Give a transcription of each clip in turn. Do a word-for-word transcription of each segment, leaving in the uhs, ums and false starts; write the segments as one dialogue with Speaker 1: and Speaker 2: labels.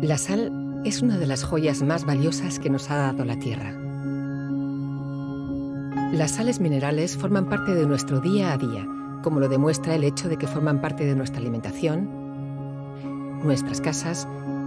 Speaker 1: La sal es una de las joyas más valiosas que nos ha dado la Tierra. Las sales minerales forman parte de nuestro día a día, como lo demuestra el hecho de que forman parte de nuestra alimentación, nuestras casas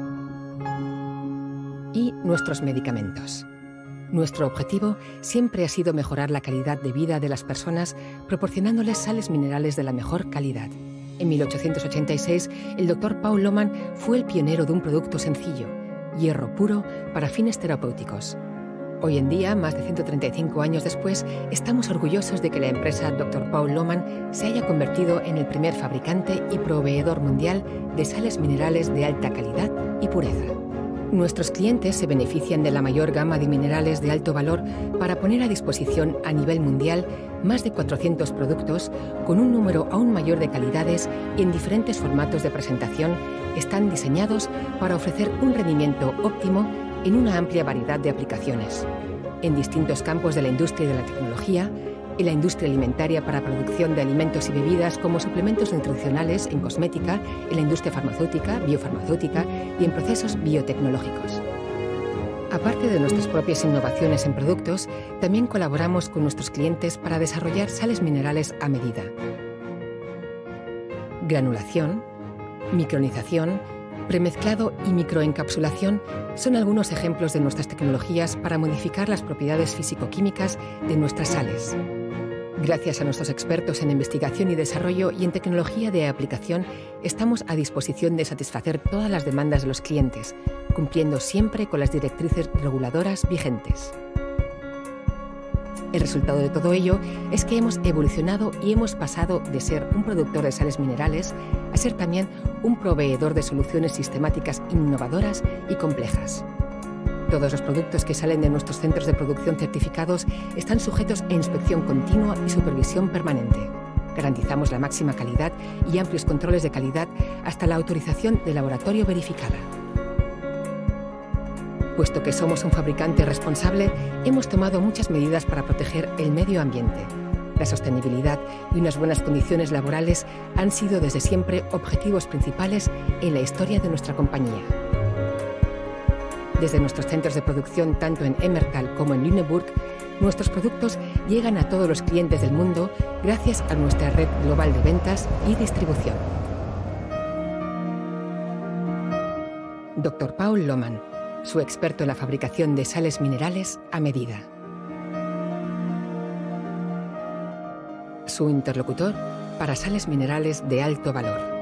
Speaker 1: y nuestros medicamentos. Nuestro objetivo siempre ha sido mejorar la calidad de vida de las personas proporcionándoles sales minerales de la mejor calidad. En mil ochocientos ochenta y seis, el doctor Paul Lohmann fue el pionero de un producto sencillo, hierro puro para fines terapéuticos. Hoy en día, más de ciento treinta y cinco años después, estamos orgullosos de que la empresa doctor Paul Lohmann se haya convertido en el primer fabricante y proveedor mundial de sales minerales de alta calidad y pureza. Nuestros clientes se benefician de la mayor gama de minerales de alto valor para poner a disposición a nivel mundial más de cuatrocientos productos con un número aún mayor de calidades y en diferentes formatos de presentación están diseñados para ofrecer un rendimiento óptimo en una amplia variedad de aplicaciones, en distintos campos de la industria y de la tecnología, en la industria alimentaria para producción de alimentos y bebidas como suplementos nutricionales, en cosmética, en la industria farmacéutica, biofarmacéutica y en procesos biotecnológicos. Aparte de nuestras propias innovaciones en productos, también colaboramos con nuestros clientes para desarrollar sales minerales a medida. Granulación, micronización, premezclado y microencapsulación son algunos ejemplos de nuestras tecnologías para modificar las propiedades físico-químicas de nuestras sales. Gracias a nuestros expertos en investigación y desarrollo y en tecnología de aplicación, estamos a disposición de satisfacer todas las demandas de los clientes, cumpliendo siempre con las directrices reguladoras vigentes. El resultado de todo ello es que hemos evolucionado y hemos pasado de ser un productor de sales minerales a ser también un proveedor de soluciones sistemáticas innovadoras y complejas. Todos los productos que salen de nuestros centros de producción certificados están sujetos a inspección continua y supervisión permanente. Garantizamos la máxima calidad y amplios controles de calidad hasta la autorización de laboratorio verificada. Puesto que somos un fabricante responsable, hemos tomado muchas medidas para proteger el medio ambiente. La sostenibilidad y unas buenas condiciones laborales han sido desde siempre objetivos principales en la historia de nuestra compañía. Desde nuestros centros de producción, tanto en Emmertal como en Lüneburg, nuestros productos llegan a todos los clientes del mundo gracias a nuestra red global de ventas y distribución. doctor Paul Lohmann, su experto en la fabricación de sales minerales a medida. Su interlocutor para sales minerales de alto valor.